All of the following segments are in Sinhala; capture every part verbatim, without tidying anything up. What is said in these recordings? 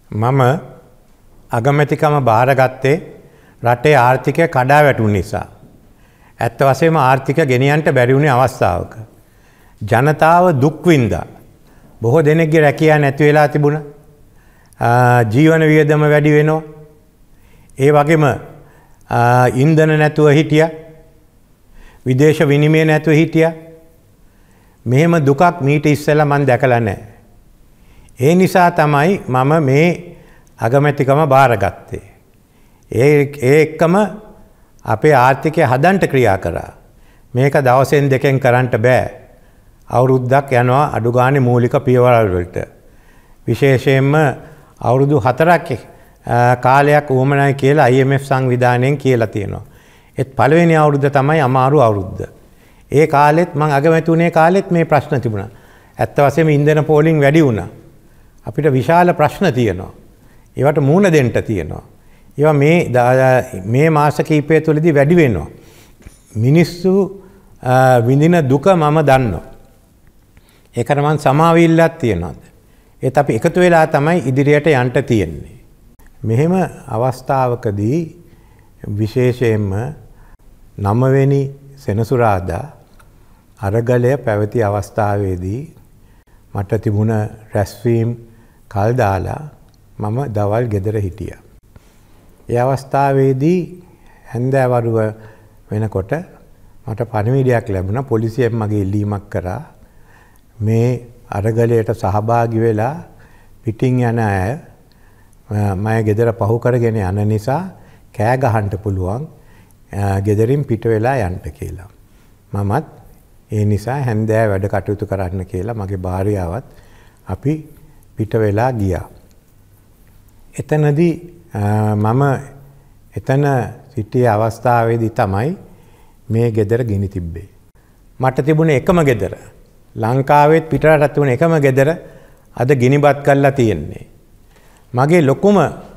මම අගමැතිකම බාරගත්තේ රටේ ආර්ථිකය කඩා වැටුණු නිසා. ඇත්ත වශයෙන්ම ආර්ථිකය ගෙනියන්න බැරි වුණේ අවස්ථාවක. ජනතාව දුක් විඳා. බොහෝ දෙනෙක්ගේ රැකියාව නැති වෙලා තිබුණා. ජීවන වියදම වැඩි වෙනවා. ඒ වගේම ඉන්ධන නැතුව හිටියා. විදේශ විනිමය නැතුව හිටියා. මෙහෙම දුකක් මීට ඉස්සෙල්ලා මම දැකලා නැහැ. ඒ නිසා තමයි මම මේ අගමැතිකම බාරගත්තේ. ඒ ඒ එක්කම අපේ ආර්ථිකය හදන්න ක්‍රියා කරා. මේක දවසෙන් දෙකෙන් කරන්න බෑ. අවුරුද්දක් යනවා අඩු ගානේ මූලික පියවරල් වලට. විශේෂයෙන්ම අවුරුදු හතරක් කාලයක් වුමනයි කියලා I M F සංවිධානයෙන් කියලා තියෙනවා. ඒත් පළවෙනි අවුරුද්ද තමයි අමාරු අවුරුද්ද. ඒ කාලෙත් මම අගමැති වුණේ කාලෙත් මේ ප්‍රශ්න තිබුණා. ඇත්ත වශයෙන්ම ඉන්ධන පෝලිං වැඩි වුණා. අපිට විශාල ප්‍රශ්න තියෙනවා. ඒවට මූණ දෙන්න තියෙනවා. ඒවා මේ මේ මාස කිහිපය තුළදී වැඩි වෙනවා. මිනිස්සු විඳින දුක මම දන්නවා. ඒකට මම සමාවිල්ලක් තියනවා. ඒත් අපි එකතු වෙලා තමයි ඉදිරියට යන්න තියෙන්නේ. මෙහෙම අවස්ථාවකදී විශේෂයෙන්ම නවවෙනි සෙනසුරාදා අරගලය පැවති අවස්ථාවේදී මට තිබුණ රැස්වීම් කල් දාලා මම දවල් ගෙදර හිටියා. ඒ අවස්ථාවේදී හැන්දෑවරුව වෙනකොට මට පණිවිඩයක් ලැබුණා. පොලිසියෙන් මගේ ඉල්ලීමක් කරා මේ අරගලයට සහභාගී වෙලා පිටින් යන අය මම ගෙදර පහු කරගෙන යන නිසා කෑ ගහන්න පුළුවන් ගෙදරින් පිට වෙලා යන්න කියලා. මමත් ඒ නිසා හැන්දෑ වැඩ කටයුතු කරන්න කියලා මගේ භාර්යාවත් අපි පිට වෙලා ගියා. එතනදී මම එතන සිටිය අවස්ථාවේදී තමයි මේ ගෙදර ගිනි තිබ්බේ. මට තිබුණේ එකම ගෙදර. ලංකාවෙත් පිටරට තිබුණ එකම ගෙදර අද ගිනිබත් කරලා තියෙන්නේ. මගේ ලොකුම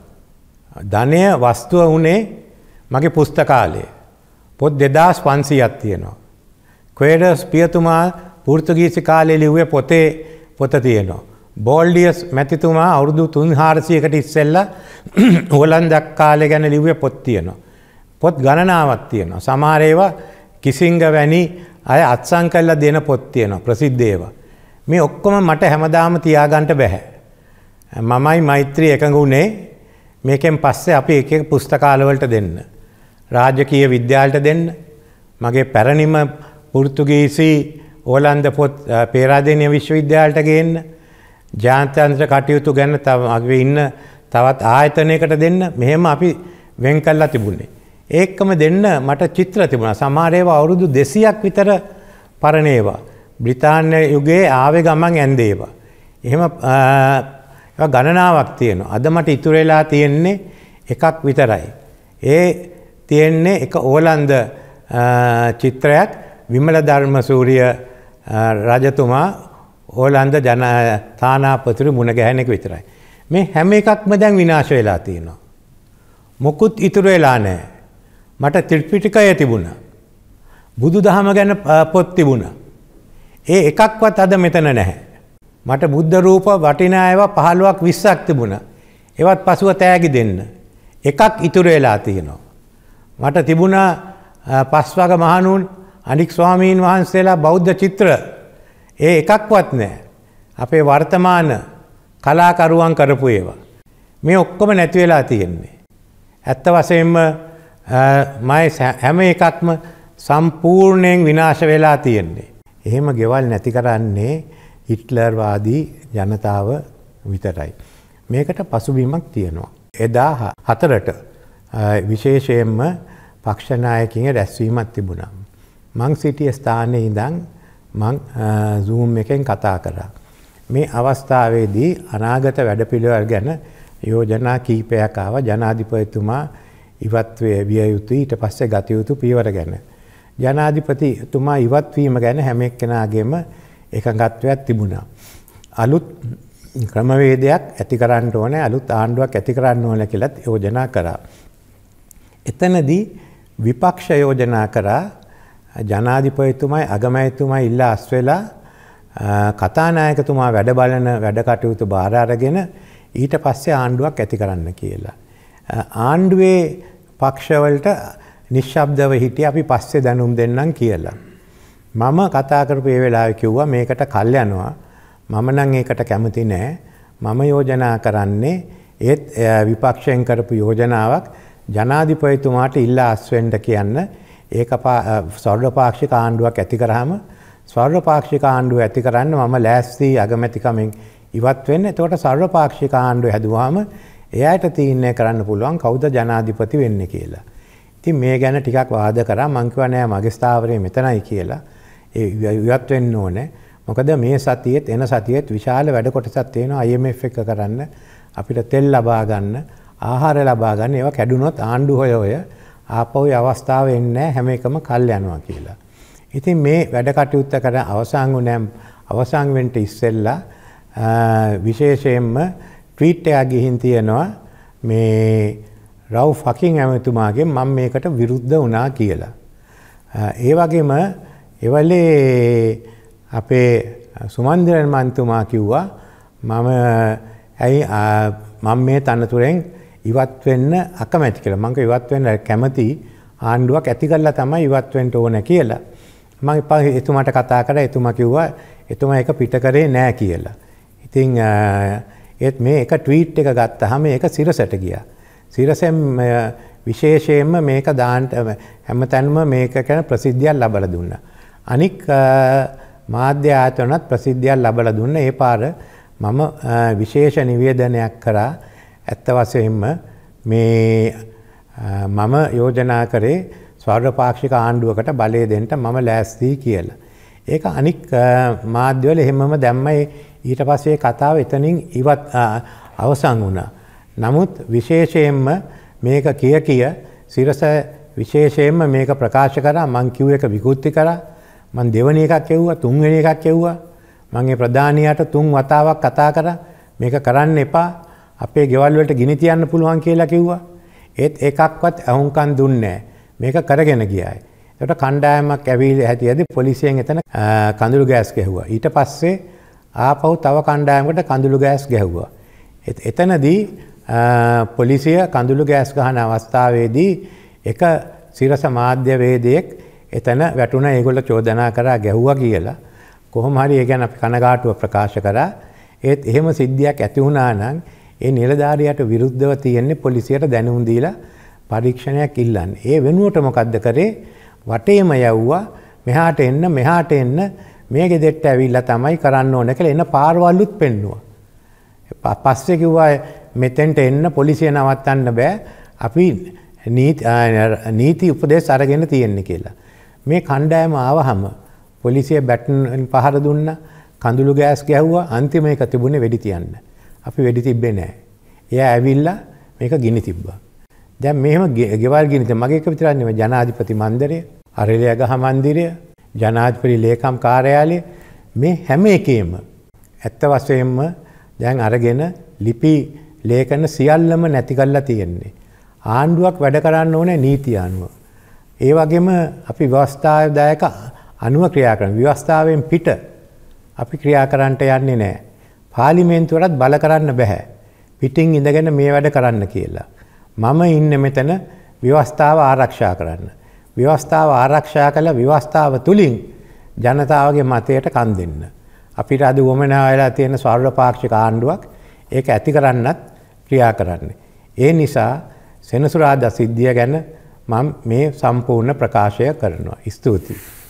ධනය වස්තුව උනේ මගේ පුස්තකාලය. පොත් දෙදාස් පන්සීයක් තියෙනවා. ක්වේඩර්ස් පියතුමා පෘතුගීසි කාලේ ලිව්වේ පොතේ පොත තියෙනවා. බෝල්ඩියස් මැතිතුමා අවුරුදු තුන් හාරසියයකට ඉස්සෙල්ලා හොලන්දක් කාලේ ගැන ලිව්වේ පොත් තියෙනවා. පොත් ගණනාවක් තියෙනවා. සමහර ඒවා කිසිංග වැනි අය අත්සන් කරලා දෙන පොත් තියෙනවා ප්‍රසිද්ධ ඒවා. මේ ඔක්කොම මට හැමදාම තියාගන්න බෑ. මමයි මෛත්‍රී එකඟ වුණේ මේකෙන් පස්සේ අපි එක එක පුස්තකාල වලට දෙන්න. රාජකීය විද්‍යාලයට දෙන්න. මගේ පැරණිම පෘතුගීසි ඕලන්ද පොත් පේරාදෙණිය විශ්වවිද්‍යාලයට ගේන්න. ජාත්‍යන්තර කටයුතු ගැන තව අපි ඉන්න තවත් ආයතනයකට දෙන්න. මෙහෙම අපි වෙන් කළා තිබුණේ. ඒකම දෙන්න මට චිත්‍ර තිබුණා. සමහර ඒවා අවුරුදු දෙසීයක් විතර පරණ ඒවා. බ්‍රිතාන්‍ය යුගයේ ආවේ ගමන් ඇන්දේ ඒවා. එහෙම ඒවා ගණනාවක් තියෙනවා. අද මට ඉතුරු වෙලා තියෙන්නේ එකක් විතරයි. ඒ තියෙන්නේ එක ඕලන්ද චිත්‍රයක් විමල ධර්මසූරිය රජතුමා ඕලන්ද ජන තානාපතිරු මුණ ගැහෙන එක විතරයි. මේ හැම එකක්ම දැන් විනාශ වෙලා තියෙනවා. මොකුත් ඉතුරු වෙලා නැහැ. මට ත්‍රිපිටකය තිබුණා. බුදුදහම ගැන පොත් තිබුණා. ඒ එකක්වත් අද මෙතන නැහැ. මට බුද්ධ රූප වටිනා ඒවා පහළොවක් විස්සක් තිබුණා. ඒවත් පසුව තෑගි දෙන්න. එකක් ඉතුරු වෙලා තියෙනවා. මට තිබුණා පස්වග මහණුන් අනික් ස්වාමීන් වහන්සේලා බෞද්ධ චිත්‍ර. ඒ එකක්වත් නැහැ. අපේ වර්තමාන කලාකරුවන් කරපු ඒවා. මේ ඔක්කොම නැති වෙලා තියෙන්නේ. ඇත්ත වශයෙන්ම මම හැම එකක්ම සම්පූර්ණයෙන් විනාශ වෙලා තියෙන්නේ. එහෙම ගෙවල් නැති කරන්නේ හිට්ලර් වාදී ජනතාව විතරයි. මේකට පසුබිමක් තියෙනවා. එදා හතරට විශේෂයෙන්ම පක්ෂ නායකයින්ගේ රැස්වීමක් තිබුණා. මං සිටිය ස්ථානයේ ඉඳන් මං Zoom එකෙන් කතා කරා. මේ අවස්ථාවේදී අනාගත වැඩපිළිවෙළ ගැන යෝජනා කීපයක් ආවා. ජනාධිපතිතුමා ඉවත් විය යුතුයි, ඊට පස්සේ ගත යුතු පියවර ගැන. ජනාධිපතිතුමා ඉවත් වීම ගැන හැම එක්කෙනාගේම එකඟත්වයක් තිබුණා. අලුත් ක්‍රමවේදයක් ඇති කරන්න ඕනේ, අලුත් ආණ්ඩුවක් ඇති කරන්න ඕනේ කියලා යෝජනා කරා. එතනදී විපක්ෂ යෝජනා කරා ජනාධිපතිතුමායි අගමැතිතුමායි ඉල්ලා අස් වෙලා කතානායකතුමා වැඩ බලන වැඩ කටයුතු බාර අරගෙන ඊට පස්සේ ආණ්ඩුවක් ඇති කරන්න කියලා. ආණ්ඩුවේ පක්ෂවලට නිශ්ශබ්දව හිටියේ අපි පස්සේ දැනුම් දෙන්නම් කියලා. මම කතා කරපු ඒ වෙලාවේ කිව්වා මේකට කල් යනවා. මම නම් ඒකට කැමති නෑ. මම යෝජනා කරන්නේ ඒත් විපක්ෂයෙන් කරපු යෝජනාවක් ජනාධිපතිතුමාට ඉල්ලා අස්වෙන්න කියන්න. ඒක සර්වපාක්ෂික ආණ්ඩුවක් ඇති කරාම සර්වපාක්ෂික ආණ්ඩුව ඇති කරන්න මම ලෑස්ති අගමැතිකමෙන් ඉවත් වෙන්න. එතකොට සර්වපාක්ෂික ආණ්ඩුව හැදුවාම එයාට තීරණය කරන්න පුළුවන් කවුද ජනාධිපති වෙන්නේ කියලා. ඉතින් මේ ගැන ටිකක් වාද කරා. මං කිව්වා නෑ මගේ ස්ථාවරය මෙතනයි කියලා. ඒ ඉවත් වෙන්න ඕනේ. මොකද මේ සතියේත් එන සතියේත් විශාල වැඩ කොටසක් තියෙනවා I M F එක කරන්න, අපිට තෙල් ලබා ගන්න, ආහාර ලබා ගන්න. ඒවා කැඩුනොත් ආණ්ඩු හොය හොය ආපහු අවස්ථාව එන්නේ හැම එකම කල් යනවා කියලා. ඉතින් මේ වැඩ කටයුත්ත කර අවසන් වුණා. අවසන් වෙන්න ඉස්සෙල්ලා විශේෂයෙන්ම ට්වීට් එකක් ගිහින් තියෙනවා මේ රව් ෆකින් ඇමතුමාගෙන් මම මේකට විරුද්ධ වුණා කියලා. ඒ වගේම එවලේ අපේ සුමන්දිරන් මන්තුමා කිව්වා මම ඇයි මම මේ තනතුරෙන් ඉවත් වෙන්න අකමැති කියලා. මම ඉවත් වෙන්න කැමති ආණ්ඩුවක් ඇති කරලා තමයි ඉවත් වෙන්න ඕන කියලා. මම එතුමාට කතා කරා. එතුමා කිව්වා එතුමා ඒක පිට කරේ නෑ කියලා. ඉතින් ඒත් මේ එක ට්වීට් එක ගත්තාම ඒක සිරසට ගියා. සිරසෙන් විශේෂයෙන්ම මේක දාන්න හැමතැනම මේක ගැන ප්‍රසිද්ධියක් ලබා දුන්නා. අනික් මාධ්‍ය ආයතනත් ප්‍රසිද්ධියක් ලබා දුන්නා. ඒ පාර මම විශේෂ නිවේදනයක් කරා. ඇත්ත වශයෙන්ම මේ මම යෝජනා කරේ සර්වපාක්ෂික ආණ්ඩුවකට බලය දෙන්න මම ලෑස්තියි කියලා. ඒක අනික් මාධ්‍යවල එහෙමම දැම්මයි. ඊට පස්සේ කතාව එතනින් ඉවත් අවසන් වුණා. නමුත් විශේෂයෙන්ම මේක කිය කිය සිරස විශේෂයෙන්ම මේක ප්‍රකාශ කරා. මං කිව් එක විකෘති කරා. මං දෙවෙනි එකක් කිව්වා, තුන්වෙනි එකක් කිව්වා. මං ඒ ප්‍රධානියාට තුන් වතාවක් කතා කරා. මේක කරන්න එපා. අපේ ගෙවල් වලට ගිනි තියන්න පුළුවන් කියලා කිව්වා. ඒත් එකක්වත් අහුම්කම් දුන්නේ නැහැ. මේක කරගෙන ගියායි. ඒකට කණ්ඩායමක් ඇවිල්ලා හැටියදී පොලිසියෙන් එතන කඳුළු ගෑස් ගැහුවා. ඊට පස්සේ ආපහු තව කණ්ඩායමකට කඳුළු ගෑස් ගැහුවා. එතනදී පොලිසිය කඳුළු ගෑස් ගහන අවස්ථාවේදී එක සිරස මාධ්‍යවේදියෙක් එතන වැටුණ. ඒගොල්ලෝ චෝදනා කරා ගැහුවා කියලා. කොහොම හරි ඒ ගැන අපි කනගාටුව ප්‍රකාශ කරා. ඒත් එහෙම සිද්ධියක් ඇති වුණා නම් ඒ නිලධාරියාට විරුද්ධව තියෙන්නේ පොලිසියට දැනුම් දීලා පරීක්ෂණයක් ඉල්ලන්නේ. ඒ වෙනුවට මොකද්ද කරේ? වටේම යවුවා. මෙහාට එන්න මෙහාට එන්න මේ ගෙදෙට්ට ඇවිල්ලා තමයි කරන්න ඕන කියලා එන පාරවල්ුත් පෙන්නුවා. පස්සේ කිව්වා මෙතෙන්ට එන්න පොලිසිය නවත්තන්න බෑ. අපි නීති උපදෙස් අරගෙන තියෙන්නේ කියලා. මේ කණ්ඩායම ආවහම පොලිසිය බැටන් පහර දුන්නා. කඳුළු ගෑස් ගැහුවා. අන්තිම එක තිබුණේ වෙඩි තියන්න. අපි වෙඩි තිබ්බේ නෑ. එයා ඇවිල්ලා මේක ගිනි තිබ්බා. දැන් මෙහෙම ගෙවල් ගිනි තිබ්බා. මගේ එක විතරක් නෙමෙයි ජනාධිපති මන්දිරය, අරලියගහ මන්දිරය, ජනාධිපති ලේකම් කාර්යාලය මේ හැම එකේම ඇත්ත වශයෙන්ම දැන් අරගෙන ලිපි ලේඛන සියල්ලම නැති කරලා තියෙන්නේ. ආණ්ඩුවක් වැඩ කරන්න ඕනේ නීතිය අනුව. ඒ වගේම අපි ව්‍යවස්ථාදායක අනුව ක්‍රියා කරන ව්‍යවස්ථාවෙන් පිට අපි ක්‍රියා කරන්නට යන්නේ නැහැ. පාර්ලිමේන්තුවටත් බල කරන්න බෑ. පිටින් ඉඳගෙන මේ වැඩ කරන්න කියලා. මම ඉන්නේ මෙතන ව්‍යවස්ථාව ආරක්ෂා කරන්න. ව්‍යවස්ථාව ආරක්ෂා කළ ව්‍යවස්ථාව තුලින් ජනතාවගේ මතයට කන් දෙන්න. අපිට අද වමනා වෙලා තියෙන සර්වපාක්ෂික ආණ්ඩුවක් ඒක ඇති කරන්නත් ක්‍රියා කරන්නේ. ඒ නිසා සෙනසුරාදා සිද්ධිය ගැන මම මේ සම්පූර්ණ ප්‍රකාශය කරනවා. ස්තුතියි.